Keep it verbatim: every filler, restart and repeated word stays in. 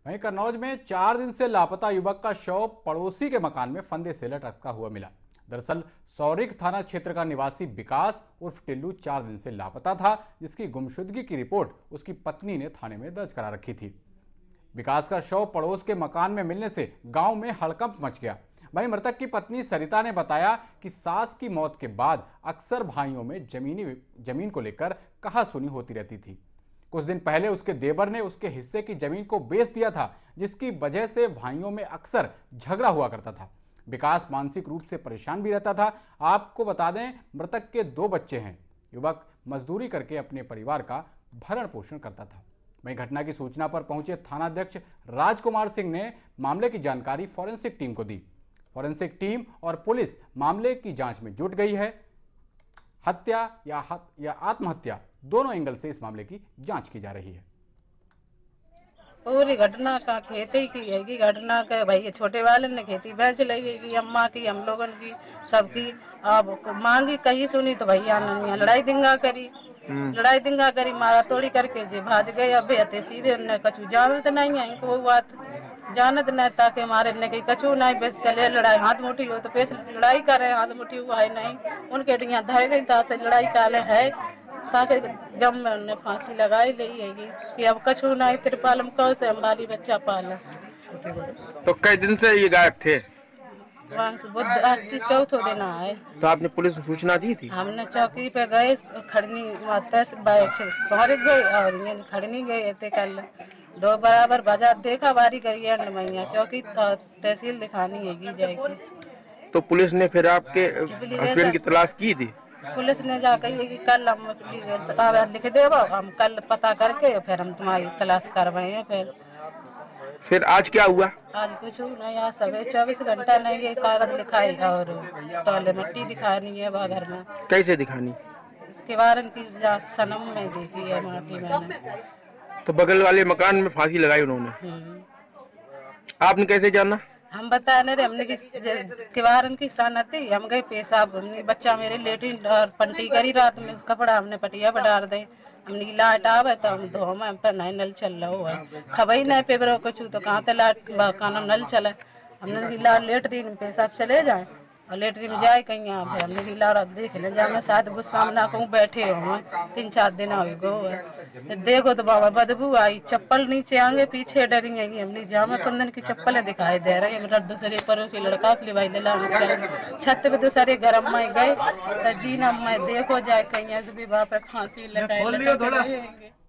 वहीं कन्नौज में चार दिन से लापता युवक का शव पड़ोसी के मकान में फंदे से लटका हुआ मिला। दरअसल सौरिक थाना क्षेत्र का निवासी विकास उर्फ टिल्लू चार दिन से लापता था, जिसकी गुमशुदगी की रिपोर्ट उसकी पत्नी ने थाने में दर्ज करा रखी थी। विकास का शव पड़ोस के मकान में मिलने से गांव में हड़कंप मच गया। वहीं मृतक की पत्नी सरिता ने बताया कि सास की मौत के बाद अक्सर भाइयों में जमीनी जमीन को लेकर कहासुनी होती रहती थी। कुछ दिन पहले उसके देवर ने उसके हिस्से की जमीन को बेच दिया था, जिसकी वजह से भाइयों में अक्सर झगड़ा हुआ करता था। विकास मानसिक रूप से परेशान भी रहता था। आपको बता दें, मृतक के दो बच्चे हैं। युवक मजदूरी करके अपने परिवार का भरण पोषण करता था। वहीं घटना की सूचना पर पहुंचे थानाध्यक्ष राजकुमार सिंह ने मामले की जानकारी फॉरेंसिक टीम को दी। फॉरेंसिक टीम और पुलिस मामले की जांच में जुट गई है। हत्या या, हत, या आत्महत्या दोनों एंगल से इस मामले की जांच की जा रही है। पूरी घटना का खेती की है कि घटना के भाई छोटे वाले ने खेती बेच ली कि अम्मा की, हम लोगों की, सबकी। अब मांगी कही सुनी तो भैया ने लड़ाई दिंगा करी लड़ाई दिंगा करी मारा तोड़ी करके जे भाज गए। अब सीधे उन्हें कछु जानत नहीं है को बात जानत नहीं, ताकि हमारे ने कही कछु नहीं, बस चले लड़ाई हाथ मुठी हो तो पेश लड़ाई करे, हाथ मुठी हुआ है नहीं उनके डिया धर गई तासे लड़ाई काले है ताकि जब में उन्हें फांसी लगाई ली है कि अब कछु नहीं तिरपाल में कौ से हमारी बच्चा पाला। तो कई दिन से ये गायब थे? बुध आज की चौथो दिन आए। तो आपने पुलिस को सूचना दी थी? हमने चौकी पे गए, खड़नी सौरिक गए और ये खड़नी गए थे कल दो बराबर बाजार देखा बारी गई है मैया चौकी तहसील दिखानी है जाएगी। तो पुलिस ने फिर आपके हस्बैंड की तलाश की थी? पुलिस ने जा कही कि कल हम लिख दे, हम कल पता करके फिर हम तुम्हारी तलाश करवाए। फिर फिर आज क्या हुआ? आज कुछ नहीं, आज सवेरे चौबीस घंटा नहीं ये कागज लिखाई और तौले मिट्टी दिखानी है वह घर में। कैसे दिखानी? किवारन की सनम में देखी है माटी मैंने। तो बगल वाले मकान में फांसी लगाई उन्होंने? आपने कैसे जाना? हम बता नहीं रहे, हमने किवारन की सनत थी, हम गए पेशाब, बच्चा मेरे लेटिन और पंटी करी रात में कपड़ा हमने पटिया पर डाल दे, हमने लाइट आवे तो हम धो में पर नहीं नल चल रहा हुआ खबर नहीं पेपर कुछ तो कहाँ तो लाइट काना नल चला। हमने लाइट लेटरिन पेशाब चले जाए और लेटरिन में जाए कहीं यहाँ पे हमने लाइट देख ले जाए शायद गुस्सा में ना कहूँ बैठे हो तीन चार दिन हो गो देखो तो बाबा बदबू आई, चप्पल नीचे आगे पीछे डरी आई, हमने जामा कुंदन की चप्पलें दिखाई दे रही है। मेरा दूसरे पड़ोसी लड़का के लिए भाई ला छत पे दूसरे गर्म में गए तो जीना मैं देखो जाए कहीं भी वहाँ पे फांसी लगाए।